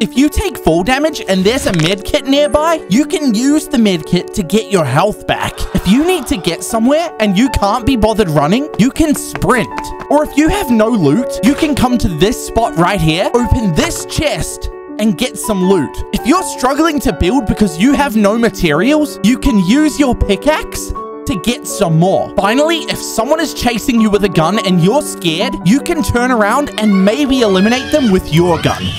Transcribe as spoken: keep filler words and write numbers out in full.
If you take fall damage and there's a med kit nearby, you can use the med kit to get your health back. If you need to get somewhere and you can't be bothered running, you can sprint. Or if you have no loot, you can come to this spot right here, open this chest, and get some loot. If you're struggling to build because you have no materials, you can use your pickaxe to get some more. Finally, if someone is chasing you with a gun and you're scared, you can turn around and maybe eliminate them with your gun.